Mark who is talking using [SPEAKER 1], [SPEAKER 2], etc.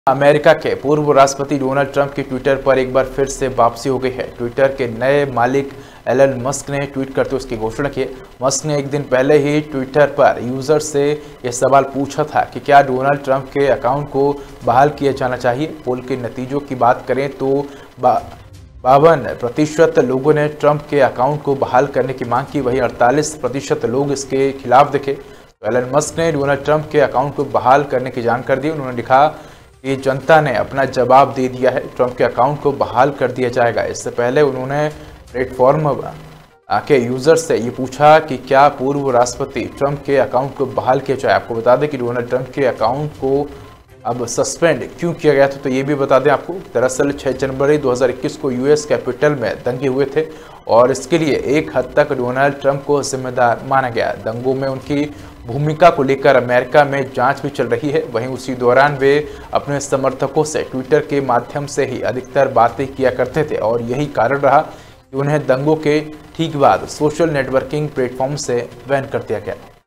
[SPEAKER 1] America के पूर्व राष्ट्रपति डोनाल्ड ट्रंप की ट्विटर पर एक बार फिर से वापसी हो गई है। ट्विटर के नए मालिक एलन मस्क ने ट्वीट करते हुए उसकी घोषणा की। मस्क ने एक दिन पहले ही ट्विटर पर यूजर से यह सवाल पूछा था कि क्या डोनाल्ड ट्रंप के अकाउंट को बहाल किया जाना चाहिए। पोल के नतीजों की बात करें तो 52% लोगों ने ट्रंप के अकाउंट को बहाल करने की मांग की, वहीं 48% लोग इसके खिलाफ दिखे। तो एलन मस्क ने डोनाल्ड ट्रंप के अकाउंट को बहाल करने की जानकारी दी। उन्होंने लिखा कि जनता ने अपना जवाब दे दिया है, ट्रंप के अकाउंट को बहाल कर दिया जाएगा। इससे पहले उन्होंने प्लेटफॉर्म के यूजर से ये पूछा कि क्या पूर्व राष्ट्रपति ट्रंप के अकाउंट को बहाल किया जाए। आपको बता दें कि डोनाल्ड ट्रंप के अकाउंट को अब सस्पेंड क्यों किया गया था, तो ये भी बता दें आपको। दरअसल 6 जनवरी 2021 को यूएस कैपिटल में दंगे हुए थे और इसके लिए एक हद तक डोनाल्ड ट्रंप को जिम्मेदार माना गया। दंगों में उनकी भूमिका को लेकर अमेरिका में जांच भी चल रही है। वहीं उसी दौरान वे अपने समर्थकों से ट्विटर के माध्यम से ही अधिकतर बातें किया करते थे और यही कारण रहा कि उन्हें दंगों के ठीक बाद सोशल नेटवर्किंग प्लेटफॉर्म से बैन कर दिया गया।